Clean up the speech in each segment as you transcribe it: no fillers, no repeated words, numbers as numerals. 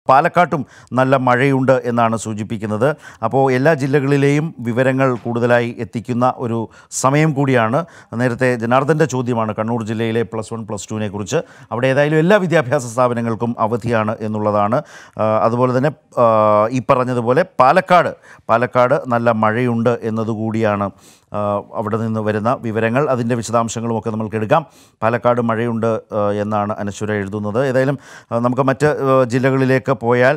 പാലക്കാട്ടും നല്ല മഴയുണ്ട് എന്നാണ് സൂചിപ്പിക്കുന്നത്. അപ്പോൾ എല്ലാ ജില്ലകളിലെയും വിവരങ്ങൾ കൂടുതലായി എത്തിക്കുന്ന ഒരു സമയം കൂടിയാണ്. നേരത്തെ ജനാർദ്ദൻ്റെ ചോദ്യമാണ് കണ്ണൂർ ജില്ലയിലെ +1 +2 കുറിച്ച്. അവിടെ ഏതായാലും എല്ലാ വിദ്യാഭ്യാസ സ്ഥാപനങ്ങൾക്കും അവധിയാണ് എന്നുള്ളതാണ്. അതുപോലെ തന്നെ ഈ പറഞ്ഞതുപോലെ പാലക്കാട് നല്ല മഴയുണ്ട് എന്നതുകൂടിയാണ് അവിടെ നിന്ന് വരുന്ന വിവരങ്ങൾ. അതിൻ്റെ വിശദാംശങ്ങളുമൊക്കെ നമ്മൾക്ക് എടുക്കാം. പാലക്കാട് മഴയുണ്ട് എന്നാണ് അനശ്വര എഴുതുന്നത്. ഏതായാലും നമുക്ക് മറ്റ് ജില്ലകളിലേക്ക് പോയാൽ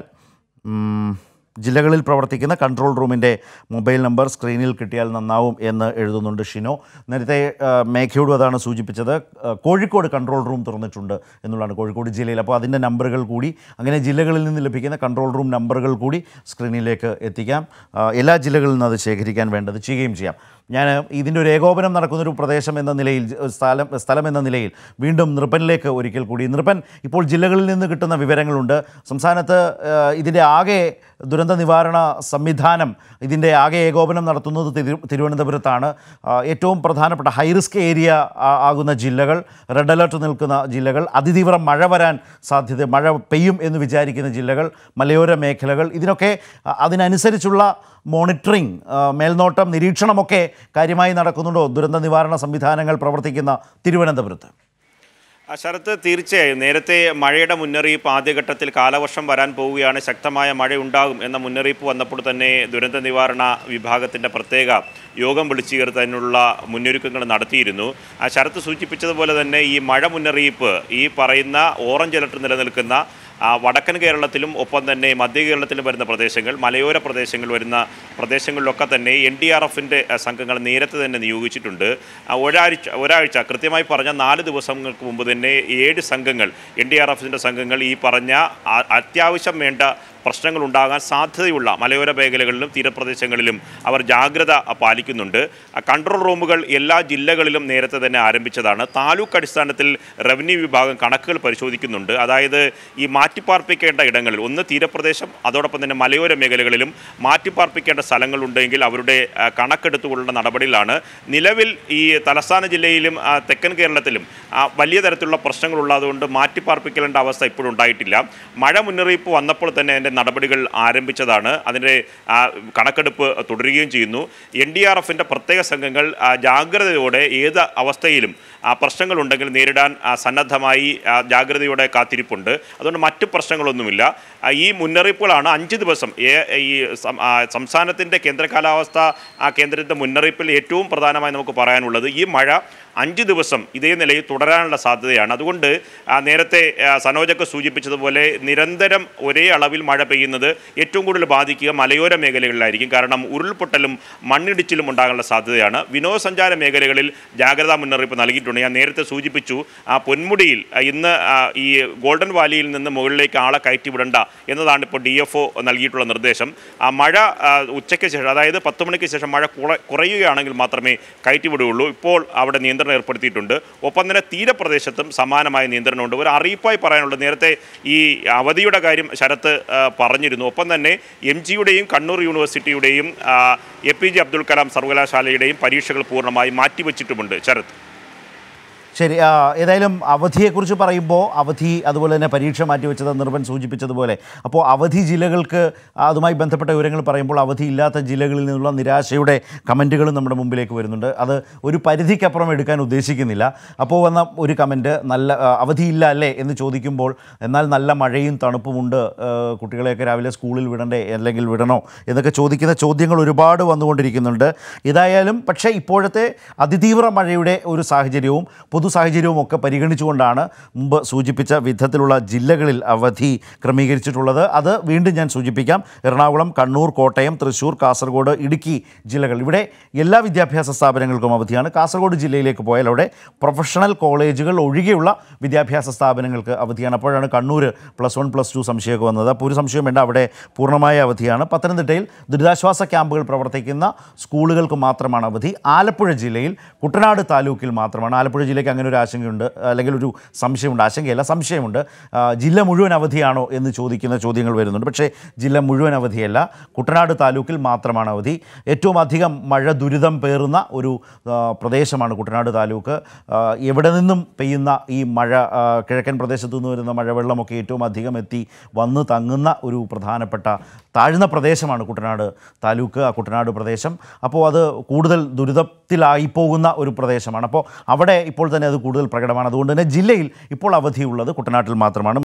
ജില്ലകളിൽ പ്രവർത്തിക്കുന്ന കൺട്രോൾ റൂമിൻ്റെ മൊബൈൽ നമ്പർ സ്ക്രീനിൽ കിട്ടിയാൽ നന്നാവും എന്ന് എഴുതുന്നുണ്ട് ഷിനോ. നേരത്തെ മേഘയോടും അതാണ് സൂചിപ്പിച്ചത്. കോഴിക്കോട് കൺട്രോൾ റൂം തുറന്നിട്ടുണ്ട് എന്നുള്ളതാണ്, കോഴിക്കോട് ജില്ലയിൽ. അപ്പോൾ അതിൻ്റെ നമ്പറുകൾ കൂടി, അങ്ങനെ ജില്ലകളിൽ നിന്ന് ലഭിക്കുന്ന കൺട്രോൾ റൂം നമ്പറുകൾ കൂടി സ്ക്രീനിലേക്ക് എത്തിക്കാം. എല്ലാ ജില്ലകളിൽ നിന്ന് അത് ശേഖരിക്കാൻ വേണ്ടത് ചെയ്യുകയും ചെയ്യാം. ഞാൻ ഇതിൻ്റെ ഒരു ഏകോപനം നടക്കുന്നൊരു പ്രദേശം എന്ന നിലയിൽ, സ്ഥലം എന്ന നിലയിൽ വീണ്ടും നൃപനിലേക്ക് ഒരിക്കൽ കൂടി. നൃപൻ, ഇപ്പോൾ ജില്ലകളിൽ നിന്ന് കിട്ടുന്ന വിവരങ്ങളുണ്ട്. സംസ്ഥാനത്ത് ഇതിൻ്റെ ആകെ ദുരന്ത നിവാരണ സംവിധാനം, ഇതിൻ്റെ ആകെ ഏകോപനം നടത്തുന്നത് തിരുവനന്തപുരത്താണ്. ഏറ്റവും പ്രധാനപ്പെട്ട ഹൈ റിസ്ക് ഏരിയ ആകുന്ന ജില്ലകൾ, റെഡ് അലർട്ട് നിൽക്കുന്ന ജില്ലകൾ, അതിതീവ്ര മഴ വരാൻ സാധ്യത, മഴ പെയ്യും എന്ന് വിചാരിക്കുന്ന ജില്ലകൾ, മലയോര മേഖലകൾ, ഇതിനൊക്കെ അതിനനുസരിച്ചുള്ള മോണിറ്ററിംഗ്, മേൽനോട്ടം, നിരീക്ഷണമൊക്കെ കാര്യമായി നടക്കുന്നുണ്ടോ ദുരന്ത നിവാരണ സംവിധാനങ്ങൾ പ്രവർത്തിക്കുന്ന തിരുവനന്തപുരത്ത്? ശരത്ത്, തീർച്ചയായും നേരത്തെ മഴയുടെ മുന്നറിയിപ്പ് ആദ്യഘട്ടത്തിൽ കാലവർഷം വരാൻ പോവുകയാണ്, ശക്തമായ മഴയുണ്ടാകും എന്ന മുന്നറിയിപ്പ് വന്നപ്പോൾ തന്നെ ദുരന്ത നിവാരണ വിഭാഗത്തിൻ്റെ പ്രത്യേക യോഗം വിളിച്ചു ചേർത്തതിനുള്ള മുന്നൊരുക്കങ്ങൾ നടത്തിയിരുന്നു. ശരത്ത് സൂചിപ്പിച്ചതുപോലെ തന്നെ ഈ മഴ മുന്നറിയിപ്പ് ഈ പറയുന്ന ഓറഞ്ച് അലർട്ട് നിലനിൽക്കുന്ന വടക്കൻ കേരളത്തിലും ഒപ്പം തന്നെ മധ്യ കേരളത്തിലും വരുന്ന പ്രദേശങ്ങൾ, മലയോര പ്രദേശങ്ങൾ വരുന്ന പ്രദേശങ്ങളിലൊക്കെ തന്നെ NDRFൻ്റെ സംഘങ്ങൾ നേരത്തെ തന്നെ നിയോഗിച്ചിട്ടുണ്ട്. ഒരാഴ്ച കൃത്യമായി പറഞ്ഞ 4 ദിവസങ്ങൾക്ക് മുമ്പ് തന്നെ 7 സംഘങ്ങൾ, NDRFൻ്റെ സംഘങ്ങൾ ഈ പറഞ്ഞ അത്യാവശ്യം വേണ്ട പ്രശ്നങ്ങൾ ഉണ്ടാകാൻ സാധ്യതയുള്ള മലയോര മേഖലകളിലും തീരപ്രദേശങ്ങളിലും അവർ ജാഗ്രത പാലിക്കുന്നുണ്ട്. കൺട്രോൾ റൂമുകൾ എല്ലാ ജില്ലകളിലും നേരത്തെ തന്നെ ആരംഭിച്ചതാണ്. താലൂക്ക് അടിസ്ഥാനത്തിൽ റവന്യൂ വിഭാഗം കണക്കുകൾ പരിശോധിക്കുന്നുണ്ട്. അതായത് ഈ മാറ്റിപ്പാർപ്പിക്കേണ്ട ഇടങ്ങളിൽ, ഒന്ന് തീരപ്രദേശം, അതോടൊപ്പം തന്നെ മലയോര മേഖലകളിലും മാറ്റിപ്പാർപ്പിക്കേണ്ട സ്ഥലങ്ങളുണ്ടെങ്കിൽ അവരുടെ കണക്കെടുത്തുകൊള്ളുന്ന നടപടിയിലാണ്. നിലവിൽ ഈ തലസ്ഥാന ജില്ലയിലും തെക്കൻ കേരളത്തിലും വലിയ തരത്തിലുള്ള പ്രശ്നങ്ങളുള്ളതുകൊണ്ട് മാറ്റിപ്പാർപ്പിക്കേണ്ട അവസ്ഥ ഇപ്പോഴും ഉണ്ടായിട്ടില്ല. മഴ മുന്നറിയിപ്പ് വന്നപ്പോൾ തന്നെ അതിൻ്റെ നടപടികൾ ആരംഭിച്ചതാണ്. അതിൻ്റെ കണക്കെടുപ്പ് തുടരുകയും ചെയ്യുന്നു. NDRFൻ്റെ പ്രത്യേക സംഘങ്ങൾ ജാഗ്രതയോടെ ഏത് അവസ്ഥയിലും പ്രശ്നങ്ങളുണ്ടെങ്കിൽ നേരിടാൻ സന്നദ്ധമായി ജാഗ്രതയോടെ കാത്തിരിപ്പുണ്ട്. അതുകൊണ്ട് മറ്റു പ്രശ്നങ്ങളൊന്നുമില്ല. ഈ മുന്നറിയിപ്പുകളാണ് 5 ദിവസം ഈ സംസ്ഥാനത്തിൻ്റെ കേന്ദ്ര കാലാവസ്ഥാ കേന്ദ്രത്തിൻ്റെ മുന്നറിയിപ്പിൽ ഏറ്റവും പ്രധാനമായി നമുക്ക് പറയാനുള്ളത് ഈ മഴ 5 ദിവസം ഇതേ നിലയിൽ തുടരാനുള്ള സാധ്യതയാണ്. അതുകൊണ്ട് നേരത്തെ സനോജൊക്കെ സൂചിപ്പിച്ചതുപോലെ നിരന്തരം ഒരേ അളവിൽ മഴ പെയ്യുന്നത് ഏറ്റവും കൂടുതൽ ബാധിക്കുക മലയോര മേഖലകളിലായിരിക്കും. കാരണം ഉരുൾപൊട്ടലും മണ്ണിടിച്ചിലും ഉണ്ടാകാനുള്ള സാധ്യതയാണ്. വിനോദസഞ്ചാര മേഖലകളിൽ ജാഗ്രതാ മുന്നറിയിപ്പ് നൽകിയിട്ടുണ്ട്. ഞാൻ നേരത്തെ സൂചിപ്പിച്ചു, പൊന്മുടിയിൽ ഇന്ന് ഈ ഗോൾഡൻ വാലിയിൽ നിന്ന് മുകളിലേക്ക് ആളെ കയറ്റിവിടണ്ട എന്നതാണ് ഇപ്പോൾ DFO നൽകിയിട്ടുള്ള നിർദ്ദേശം. മഴ ഉച്ചയ്ക്ക് ശേഷം, അതായത് 10 മണിക്ക് ശേഷം മഴ കുറയുകയാണെങ്കിൽ മാത്രമേ കയറ്റിവിടുകയുള്ളൂ. ഇപ്പോൾ അവിടെ നിയന്ത്രണം ഏർപ്പെടുത്തിയിട്ടുണ്ട്. ഒപ്പം തന്നെ തീരപ്രദേശത്തും സമാനമായ നിയന്ത്രണമുണ്ട്. ഒരു അറിയിപ്പായി പറയാനുള്ളത്, നേരത്തെ ഈ അവധിയുടെ കാര്യം ശരത്ത് പറഞ്ഞിരുന്നു. ഒപ്പം തന്നെ MGയുടെയും കണ്ണൂർ യൂണിവേഴ്സിറ്റിയുടെയും APJ അബ്ദുൽ കലാം സർവകലാശാലയുടെയും പരീക്ഷകൾ പൂർണ്ണമായി മാറ്റിവെച്ചിട്ടുമുണ്ട്. ശരത്ത്, ശരി. ഏതായാലും അവധിയെക്കുറിച്ച് പറയുമ്പോൾ അവധി, അതുപോലെ തന്നെ പരീക്ഷ മാറ്റിവെച്ചത് നിർവൻ സൂചിപ്പിച്ചതുപോലെ, അപ്പോൾ അവധി ജില്ലകൾക്ക് അതുമായി ബന്ധപ്പെട്ട വിവരങ്ങൾ പറയുമ്പോൾ അവധിയില്ലാത്ത ജില്ലകളിൽ നിന്നുള്ള നിരാശയുടെ കമൻറ്റുകളും നമ്മുടെ മുമ്പിലേക്ക് വരുന്നുണ്ട്. അത് ഒരു പരിധിക്കപ്പുറം എടുക്കാൻ ഉദ്ദേശിക്കുന്നില്ല. അപ്പോൾ വന്ന ഒരു കമൻറ്റ്, നല്ല അവധിയില്ല അല്ലേ എന്ന് ചോദിക്കുമ്പോൾ, എന്നാൽ നല്ല മഴയും തണുപ്പുമുണ്ട്, കുട്ടികളെയൊക്കെ രാവിലെ സ്കൂളിൽ വിടണ്ടേ അല്ലെങ്കിൽ വിടണോ എന്നൊക്കെ ചോദിക്കുന്ന ചോദ്യങ്ങൾ ഒരുപാട് വന്നുകൊണ്ടിരിക്കുന്നുണ്ട്. ഏതായാലും പക്ഷേ ഇപ്പോഴത്തെ അതിതീവ്ര മഴയുടെ ഒരു സാഹചര്യവും പൊതു സാഹചര്യവും ഒക്കെ പരിഗണിച്ചുകൊണ്ടാണ് മുമ്പ് സൂചിപ്പിച്ച വിധത്തിലുള്ള ജില്ലകളിൽ അവധി ക്രമീകരിച്ചിട്ടുള്ളത്. അത് വീണ്ടും ഞാൻ സൂചിപ്പിക്കാം. എറണാകുളം, കണ്ണൂർ, കോട്ടയം, തൃശ്ശൂർ, കാസർഗോഡ്, ഇടുക്കി ജില്ലകൾ, ഇവിടെ എല്ലാ വിദ്യാഭ്യാസ സ്ഥാപനങ്ങൾക്കും അവധിയാണ്. കാസർഗോഡ് ജില്ലയിലേക്ക് പോയാൽ അവിടെ പ്രൊഫഷണൽ കോളേജുകൾ ഒഴികെയുള്ള വിദ്യാഭ്യാസ സ്ഥാപനങ്ങൾക്ക് അവധിയാണ്. അപ്പോഴാണ് കണ്ണൂർ +1 +2 സംശയമൊക്കെ വന്നത്. അപ്പോൾ ഒരു സംശയം വേണ്ട, അവിടെ പൂർണ്ണമായ അവധിയാണ്. പത്തനംതിട്ടയിൽ ദുരിതാശ്വാസ ക്യാമ്പുകൾ പ്രവർത്തിക്കുന്ന സ്കൂളുകൾക്ക് മാത്രമാണ് അവധി. ആലപ്പുഴ ജില്ലയിൽ കുട്ടനാട് താലൂക്കിൽ മാത്രമാണ്. ആലപ്പുഴ ജില്ലയ്ക്ക് അങ്ങനെ ഒരു ആശങ്കയുണ്ട്, അല്ലെങ്കിൽ ഒരു സംശയമുണ്ട്, ആശങ്കയല്ല സംശയമുണ്ട്. ജില്ല മുഴുവൻ അവധിയാണോ എന്ന് ചോദിക്കുന്ന ചോദ്യങ്ങൾ വരുന്നുണ്ട്. പക്ഷേ ജില്ല മുഴുവൻ അവധിയല്ല, കുട്ടനാട് താലൂക്കിൽ മാത്രമാണ് അവധി. ഏറ്റവും അധികം മഴ ദുരിതം പേറുന്ന ഒരു പ്രദേശമാണ് കുട്ടനാട് താലൂക്ക്. എവിടെ നിന്നും പെയ്യുന്ന ഈ മഴ, കിഴക്കൻ പ്രദേശത്തു നിന്ന് വരുന്ന മഴവെള്ളമൊക്കെ ഏറ്റവും അധികം എത്തി വന്ന് തങ്ങുന്ന ഒരു പ്രധാനപ്പെട്ട താഴ്ന്ന പ്രദേശമാണ് കുട്ടനാട് താലൂക്ക്, ആ കുട്ടനാട് പ്രദേശം. അപ്പോൾ അത് കൂടുതൽ ദുരിതത്തിലായിപ്പോകുന്ന ഒരു പ്രദേശമാണ്. അപ്പോൾ അവിടെ ഇപ്പോൾ തന്നെ അത് കൂടുതൽ പ്രകടമാണ്. അതുകൊണ്ട് തന്നെ ജില്ലയിൽ ഇപ്പോൾ അവധിയുള്ളത് കുട്ടനാട്ടിൽ മാത്രമാണ്.